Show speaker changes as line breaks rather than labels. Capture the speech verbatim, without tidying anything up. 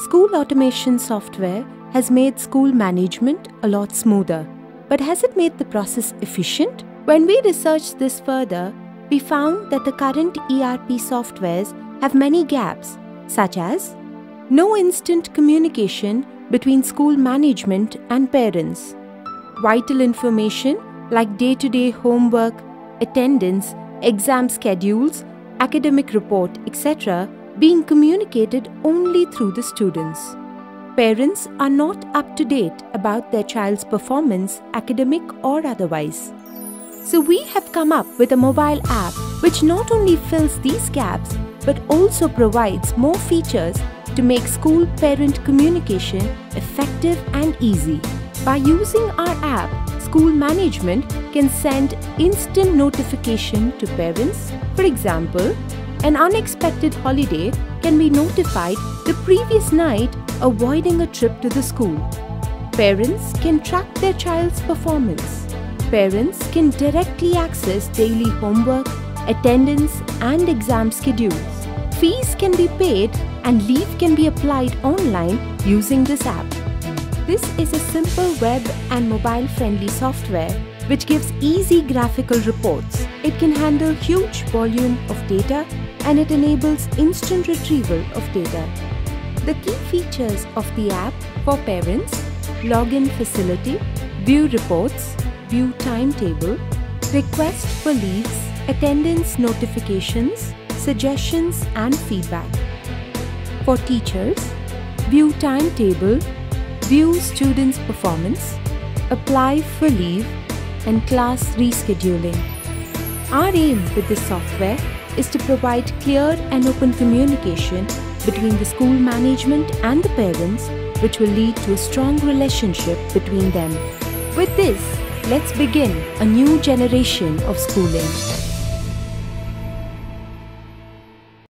School automation software has made school management a lot smoother. But has it made the process efficient? When we researched this further, we found that the current E R P softwares have many gaps, such as no instant communication between school management and parents, vital information like day-to-day homework, attendance, exam schedules, academic report, et cetera being communicated only through the students. Parents are not up to date about their child's performance, academic or otherwise. So we have come up with a mobile app which not only fills these gaps but also provides more features to make school-parent communication effective and easy. By using our app, school management can send instant notification to parents. For example, an unexpected holiday can be notified the previous night, avoiding a trip to the school. Parents can track their child's performance. Parents can directly access daily homework, attendance and exam schedules. Fees can be paid and leave can be applied online using this app. This is a simple web and mobile-friendly software which gives easy graphical reports. It can handle huge volume of data and it enables instant retrieval of data. The key features of the app for parents: login facility, view reports, view timetable, request for leaves, attendance notifications, suggestions and feedback. For teachers, view timetable, view students' performance, apply for leave and class rescheduling. Our aim with this software is to provide clear and open communication between the school management and the parents, which will lead to a strong relationship between them. With this, let's begin a new generation of schooling.